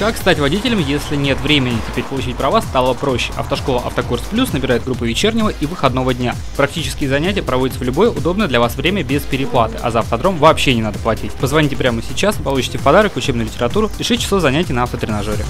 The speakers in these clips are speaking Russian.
Как стать водителем, если нет времени? Теперь получить права стало проще. Автошкола «Автокурс Плюс» набирает группы вечернего и выходного дня. Практические занятия проводятся в любое удобное для вас время без переплаты, а за автодром вообще не надо платить. Позвоните прямо сейчас и получите в подарок учебную литературу и 6 часов занятий на автотренажере.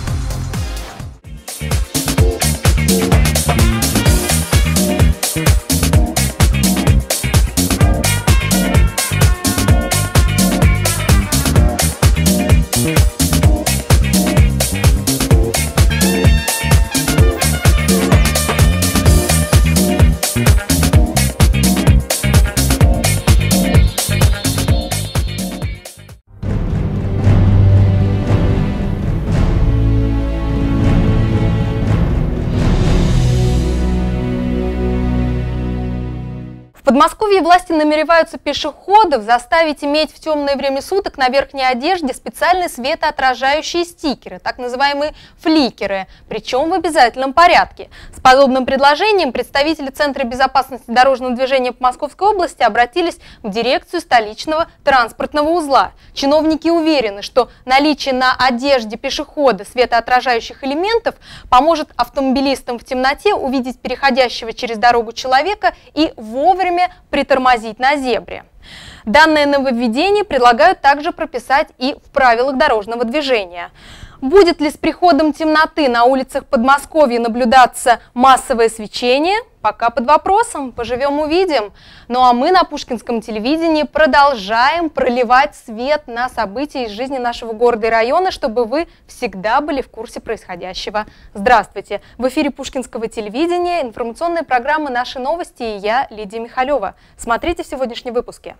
В Подмосковье власти намереваются пешеходов заставить иметь в темное время суток на верхней одежде специальные светоотражающие стикеры, так называемые фликеры, причем в обязательном порядке. С подобным предложением представители Центра безопасности дорожного движения по Московской области обратились в дирекцию столичного транспортного узла. Чиновники уверены, что наличие на одежде пешехода светоотражающих элементов поможет автомобилистам в темноте увидеть переходящего через дорогу человека и вовремя притормозить на зебре. Данное нововведение предлагают также прописать и в правилах дорожного движения. Будет ли с приходом темноты на улицах Подмосковья наблюдаться массовое свечение? Пока под вопросом, поживем увидим. Ну а мы на Пушкинском телевидении продолжаем проливать свет на события из жизни нашего города и района, чтобы вы всегда были в курсе происходящего. Здравствуйте! В эфире Пушкинского телевидения информационная программа «Наши новости» и я, Лидия Михалева. Смотрите в сегодняшнем выпуске.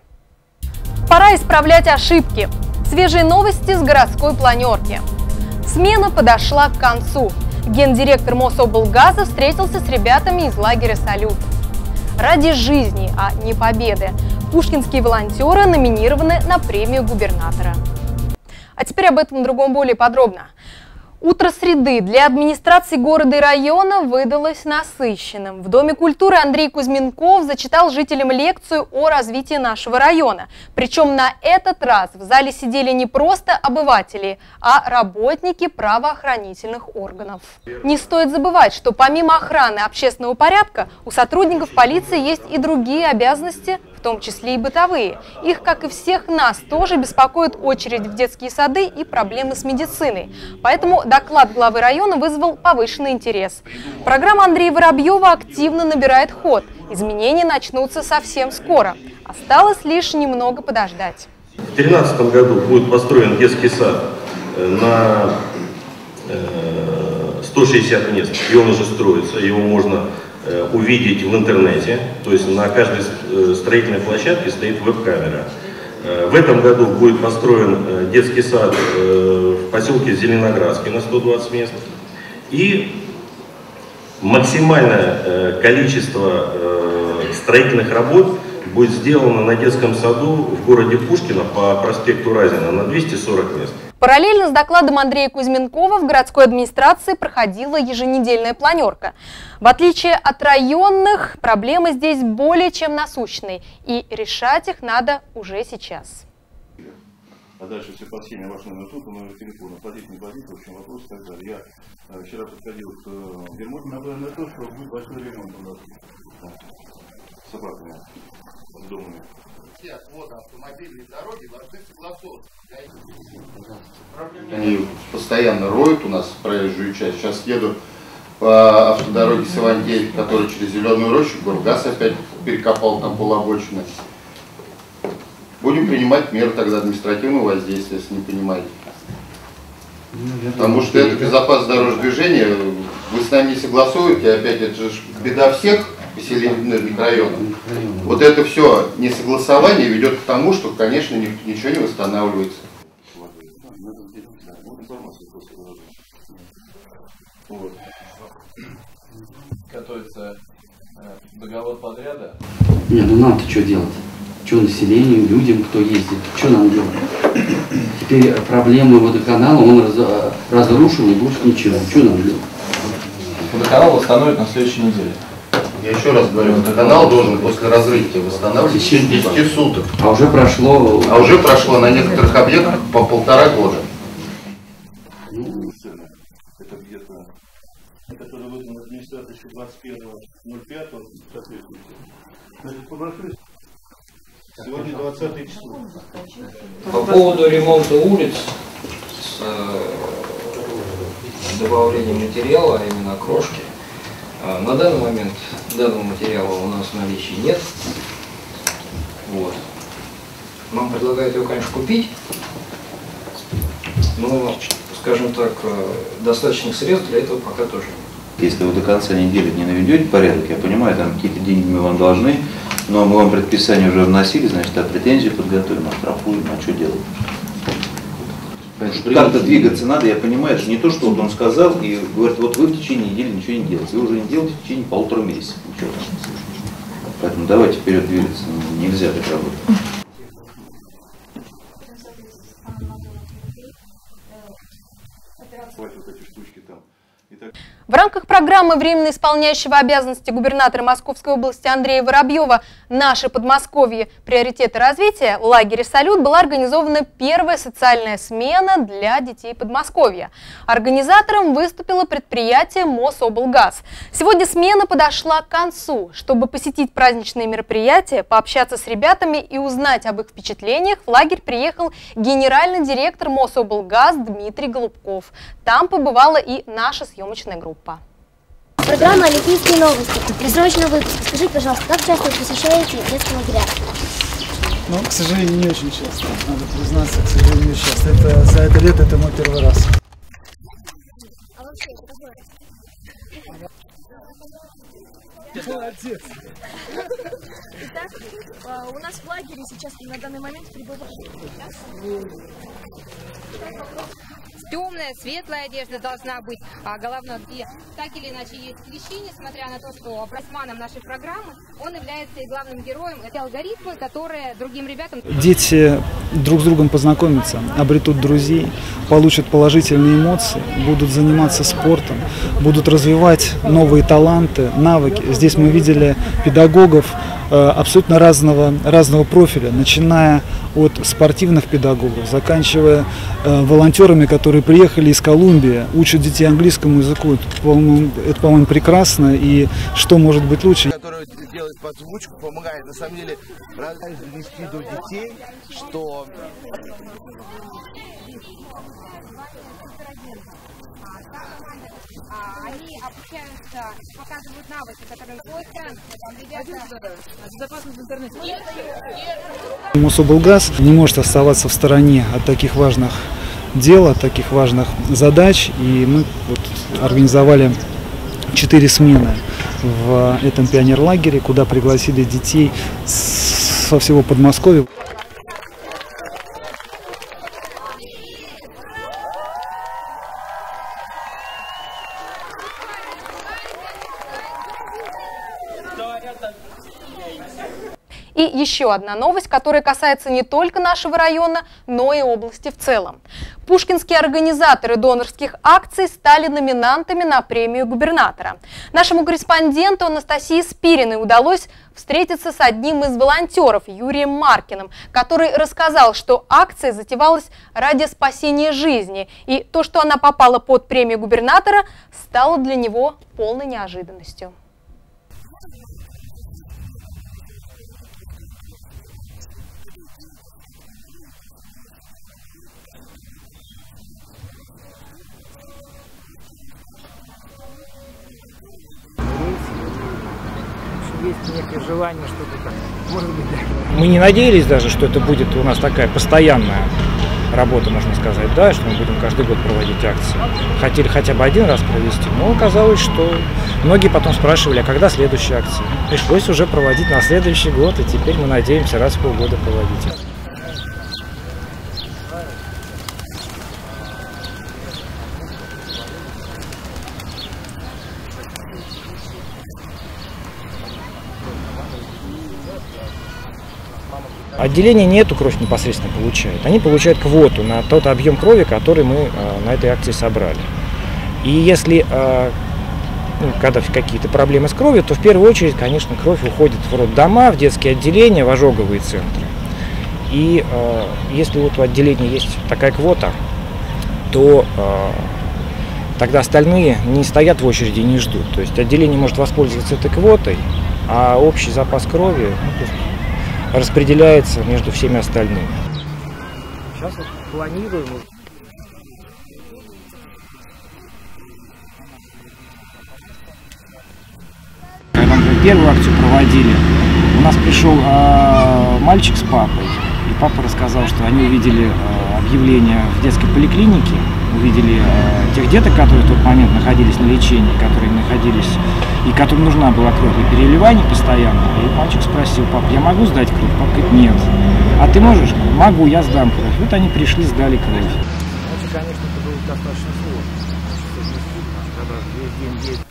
Пора исправлять ошибки. Свежие новости с городской планерки. Смена подошла к концу. Гендиректор Мособлгаза встретился с ребятами из лагеря «Салют». Ради жизни, а не победы. Пушкинские волонтеры номинированы на премию губернатора. А теперь об этом другом более подробно. Утро среды для администрации города и района выдалось насыщенным. В Доме культуры Андрей Кузьменков зачитал жителям лекцию о развитии нашего района. Причем на этот раз в зале сидели не просто обыватели, а работники правоохранительных органов. Не стоит забывать, что помимо охраны общественного порядка у сотрудников полиции есть и другие обязанности, в том числе и бытовые. Их, как и всех нас, тоже беспокоит очередь в детские сады и проблемы с медициной. Поэтому доклад главы района вызвал повышенный интерес. Программа Андрея Воробьева активно набирает ход. Изменения начнутся совсем скоро. Осталось лишь немного подождать. В 2013 году будет построен детский сад на 160 мест, и он уже строится, его можно увидеть в интернете, то есть на каждой строительной площадке стоит веб-камера. В этом году будет построен детский сад в поселке Зеленоградский на 120 мест. И максимальное количество строительных работ будет сделано на детском саду в городе Пушкино по проспекту Разина на 240 мест. Параллельно с докладом Андрея Кузьменкова в городской администрации проходила еженедельная планерка. В отличие от районных, проблемы здесь более чем насущные, и решать их надо уже сейчас. А дальше все по схеме, ваш номер тут, номер телефона, платить, не платить, в общем, вопрос и так далее. Я вчера подходил к ремонту, на то, что будет большой ремонт у нас с собаками, с домами. Все отводы автомобильной дороги должны согласовываться. Они постоянно роют у нас проезжую часть. Сейчас еду по автодороге Савантеев, который через Зеленую рощу, Горгаз опять перекопал там полобочины. Будем принимать меры тогда административного воздействия, если не понимаете. Потому что это безопасность дорожного движения, вы с нами не согласуете, опять это же беда всех поселенных районов. Вот это все несогласование ведет к тому, что, конечно, ничего не восстанавливается. Вот. Готовится договор подряда. Не, ну нам-то что делать? Что населению, людям, кто ездит? Что нам делать? Теперь проблемы водоканала он разрушил, не будет ничего. Что нам делать? Водоканал восстановит на следующей неделе. Я еще раз говорю, водоканал должен после разрытия восстанавливать в течение 10 суток. А уже прошло... А уже прошло на некоторых объектах по 1,5 года. Ну, 21.05 соответствующего. Значит, по брошюре сегодня 20 число. По поводу ремонта улиц с добавлением материала, а именно крошки, на данный момент данного материала у нас в наличии нет. Вот. Нам предлагают его, конечно, купить, но, скажем так, достаточных средств для этого пока тоже нет. Если вы до конца недели не наведете порядок, я понимаю, там какие-то деньги мы вам должны, но мы вам предписание уже вносили, значит, претензии подготовим, оштрафуем, а что делать? Как-то двигаться надо, я понимаю, это же не то, что вот он сказал и говорит, вот вы в течение недели ничего не делаете, вы уже не делаете в течение 1,5 месяца ничего. Поэтому давайте вперед двигаться, нельзя так работать. В рамках программы временно исполняющего обязанности губернатора Московской области Андрея Воробьева «Наше Подмосковье. Приоритеты развития» в лагере «Салют» была организована первая социальная смена для детей Подмосковья. Организатором выступило предприятие Мособлгаз. Сегодня смена подошла к концу. Чтобы посетить праздничные мероприятия, пообщаться с ребятами и узнать об их впечатлениях, в лагерь приехал генеральный директор Мособлгаз Дмитрий Голубков. Там побывала и наша съемочная группа. Программа «Олимпийские новости». Присрочный выпуск. Скажите, пожалуйста, как часто вы посещаете детские лагеря? Ну, к сожалению, не очень часто. Надо признаться, к сожалению, часто. Это, за это лето это мой первый раз. А вообще, это какой раз? Молодец. Итак, у нас в лагере сейчас на данный момент прибывает. Темная, светлая одежда должна быть, головной, где так или иначе есть клещи, несмотря на то, что образманом нашей программы он является и главным героем. Это алгоритмы, которые другим ребятам... Дети друг с другом познакомятся, обретут друзей, получат положительные эмоции, будут заниматься спортом, будут развивать новые таланты, навыки. Здесь мы видели педагогов абсолютно разного профиля, начиная от спортивных педагогов, заканчивая волонтерами, которые приехали из Колумбии, учат детей английскому языку. Это, по-моему, прекрасно. И что может быть лучше? Который делает подзвучку, помогает на самом деле донести до детей, что... Они обучаются, показывают навыки, которые безопасность в интернете. Мособлгаз не может оставаться в стороне от таких важных дел, от таких важных задач. И мы вот организовали 4 смены в этом пионерлагере, куда пригласили детей со всего Подмосковья. И еще одна новость, которая касается не только нашего района, но и области в целом. Пушкинские организаторы донорских акций стали номинантами на премию губернатора. Нашему корреспонденту Анастасии Спириной удалось встретиться с одним из волонтеров, Юрием Маркиным, который рассказал, что акция затевалась ради спасения жизни. И то, что она попала под премию губернатора, стало для него полной неожиданностью. Есть некое желание что-то так, может быть, да. Мы не надеялись даже, что это будет у нас такая постоянная работа, можно сказать, да, что мы будем каждый год проводить акции. Хотели хотя бы один раз провести, но оказалось, что многие потом спрашивали, а когда следующая акция. Пришлось уже проводить на следующий год, и теперь мы надеемся раз в полгода проводить. Отделение не эту кровь непосредственно получает. Они получают квоту на тот объем крови, который мы на этой акции собрали. И если когда какие-то проблемы с кровью, то в первую очередь, конечно, кровь уходит в роддома, в детские отделения, в ожоговые центры. И если вот у отделения есть такая квота, то тогда остальные не стоят в очереди и не ждут. То есть отделение может воспользоваться этой квотой, а общий запас крови распределяется между всеми остальными. Сейчас вот планируем. Когда мы первую акцию проводили, у нас пришел мальчик с папой, и папа рассказал, что они увидели объявление в детской поликлинике, увидели тех деток, которые в тот момент находились на лечении, которые находились, и которым нужна была кровь, и переливание постоянно. И мальчик спросил: пап, я могу сдать кровь? Папа говорит: нет. А ты можешь? Могу, я сдам кровь. Вот они пришли, сдали кровь. Значит, конечно, это было достаточно сложно. Когда весь день.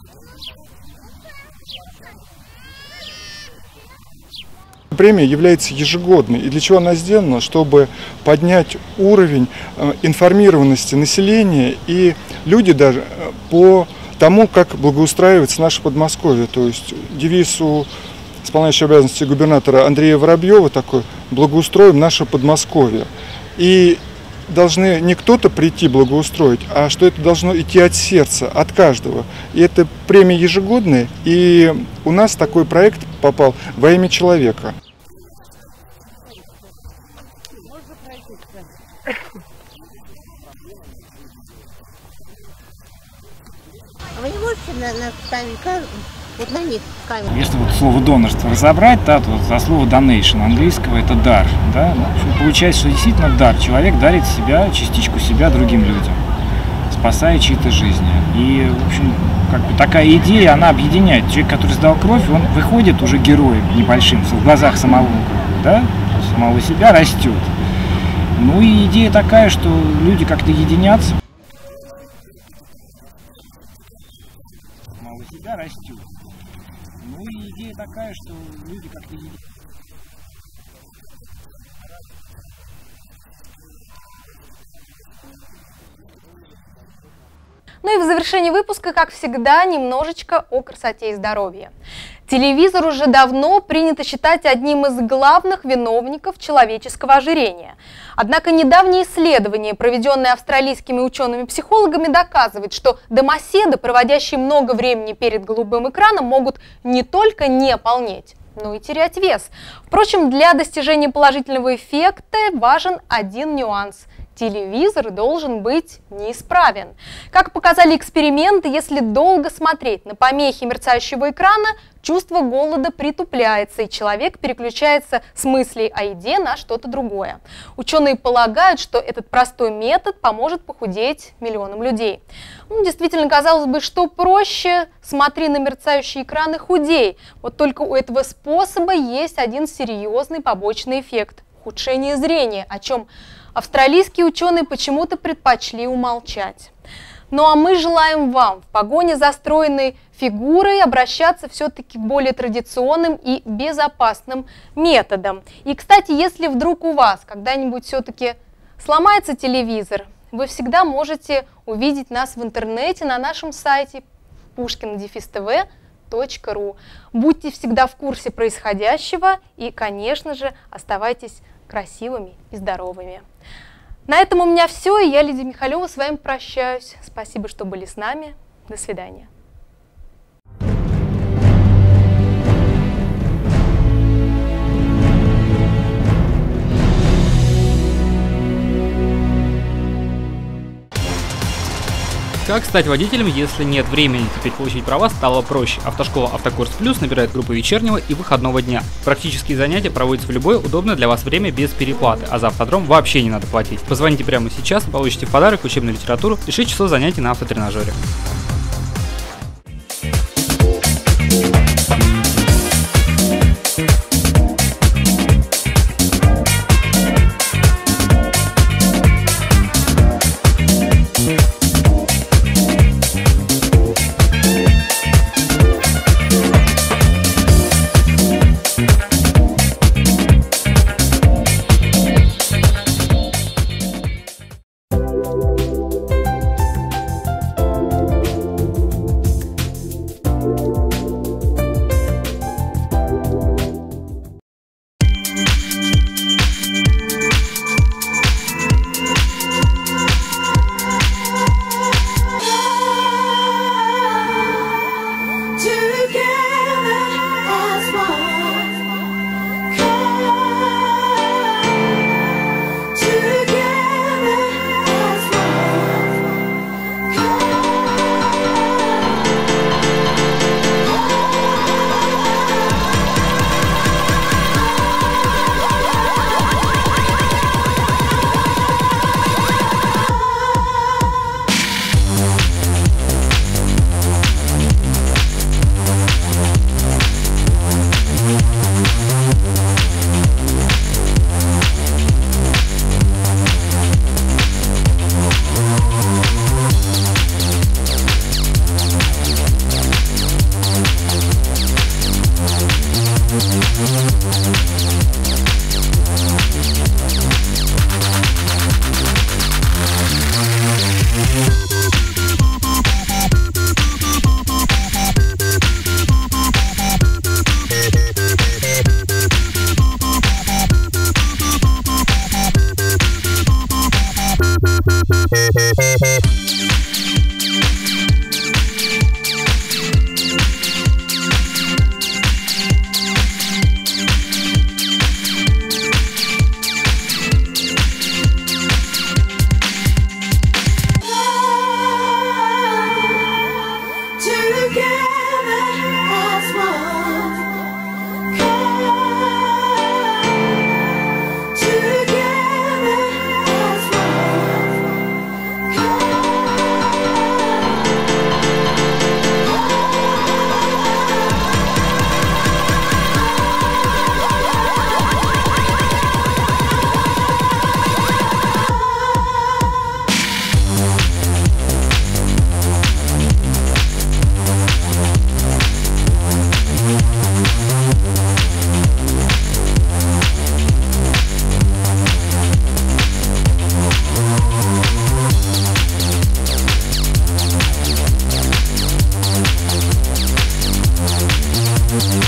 Премия является ежегодной. И для чего она сделана? Чтобы поднять уровень информированности населения, и люди даже по тому, как благоустраивается наше Подмосковье. То есть девиз у исполняющего обязанности губернатора Андрея Воробьева такой: благоустроим наше Подмосковье. И должны не кто-то прийти благоустроить, а что это должно идти от сердца, от каждого. И это премия ежегодная, и у нас такой проект попал во имя человека. А вы не можете наставить вот на них камеру? Если вот слово донорство разобрать, да, то вот за слово donation английского это дар, да, получается, что действительно дар. Человек дарит себя, частичку себя другим людям, спасая чьи-то жизни. И, в общем, как бы такая идея, она объединяет. Человек, который сдал кровь, он выходит уже героем небольшим, в глазах самого, да, самого себя растет. Ну и идея такая, что люди как-то единятся. Самого себя растет. Ну и идея такая, что люди как-то единятся. Ну и в завершении выпуска, как всегда, немножечко о красоте и здоровье. Телевизор уже давно принято считать одним из главных виновников человеческого ожирения. Однако недавнее исследование, проведенное австралийскими учеными-психологами, доказывает, что домоседы, проводящие много времени перед голубым экраном, могут не только не полнеть, но и терять вес. Впрочем, для достижения положительного эффекта важен один нюанс – телевизор должен быть неисправен. Как показали эксперименты, если долго смотреть на помехи мерцающего экрана, чувство голода притупляется, и человек переключается с мыслей о еде на что-то другое. Ученые полагают, что этот простой метод поможет похудеть миллионам людей. Ну, действительно, казалось бы, что проще: смотри на мерцающие экраны, худей. Вот только у этого способа есть один серьезный побочный эффект – ухудшение зрения, о чем австралийские ученые почему-то предпочли умолчать. Ну а мы желаем вам в погоне за стройной фигурой обращаться все-таки к более традиционным и безопасным методам. И, кстати, если вдруг у вас когда-нибудь все-таки сломается телевизор, вы всегда можете увидеть нас в интернете на нашем сайте pushkin-tv.ru. Будьте всегда в курсе происходящего и, конечно же, оставайтесь красивыми и здоровыми. На этом у меня все, и я, Лидия Михалева, с вами прощаюсь. Спасибо, что были с нами. До свидания. Как стать водителем, если нет времени? Теперь получить права стало проще. Автошкола «Автокурс Плюс» набирает группы вечернего и выходного дня. Практические занятия проводятся в любое удобное для вас время без переплаты, а за автодром вообще не надо платить. Позвоните прямо сейчас и получите в подарок учебную литературу и 6 часов занятий на автотренажере.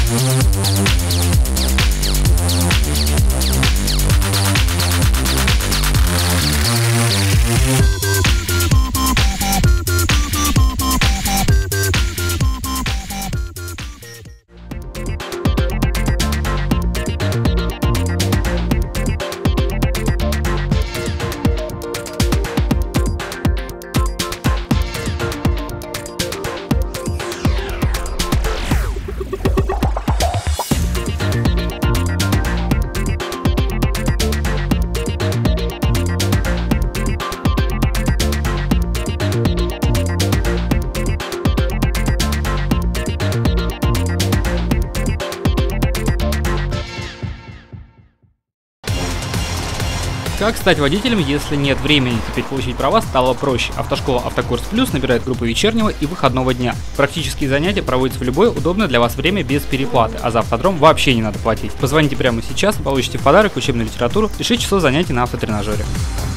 Как стать водителем, если нет времени? Теперь получить права стало проще. Автошкола «Автокурс Плюс» набирает группы вечернего и выходного дня. Практические занятия проводятся в любое удобное для вас время без переплаты, а за автодром вообще не надо платить. Позвоните прямо сейчас и получите в подарок учебную литературу и 6 часов занятий на автотренажере.